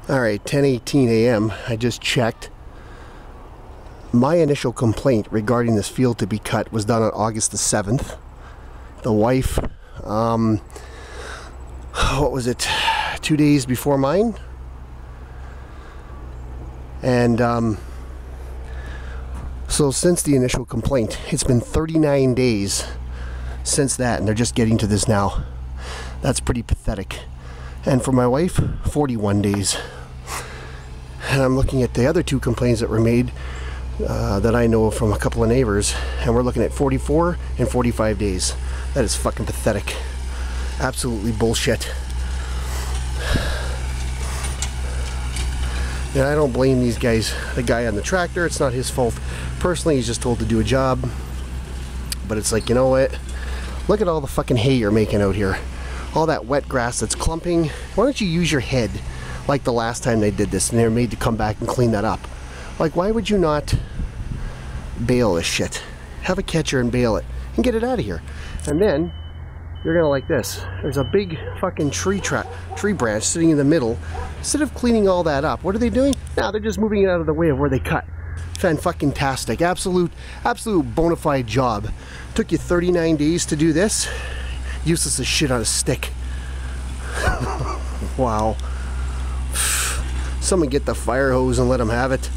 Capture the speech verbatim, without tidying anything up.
Alright, ten eighteen a m I just checked. My initial complaint regarding this field to be cut was done on August the seventh. The wife, um, what was it, two days before mine? And um, so since the initial complaint, it's been thirty-nine days since that, and they're just getting to this now. That's pretty pathetic. And for my wife, forty-one days. And I'm looking at the other two complaints that were made uh, that I know from a couple of neighbors, and we're looking at forty-four and forty-five days. That is fucking pathetic. Absolutely bullshit. And I don't blame these guys. The guy on the tractor, it's not his fault. Personally, he's just told to do a job. But it's like, you know what? Look at all the fucking hay you're making out here. All that wet grass that's clumping. Why don't you use your head like the last time they did this and they were made to come back and clean that up? Like, why would you not bale this shit? Have a catcher and bale it and get it out of here. And then you're gonna like this. There's a big fucking tree tra tree branch sitting in the middle. Instead of cleaning all that up, what are they doing? Now they're just moving it out of the way of where they cut. Fan-fucking-tastic. Absolute, absolute bona fide job. Took you thirty-nine days to do this. Useless as shit on a stick. Wow. Someone get the fire hose and let them have it.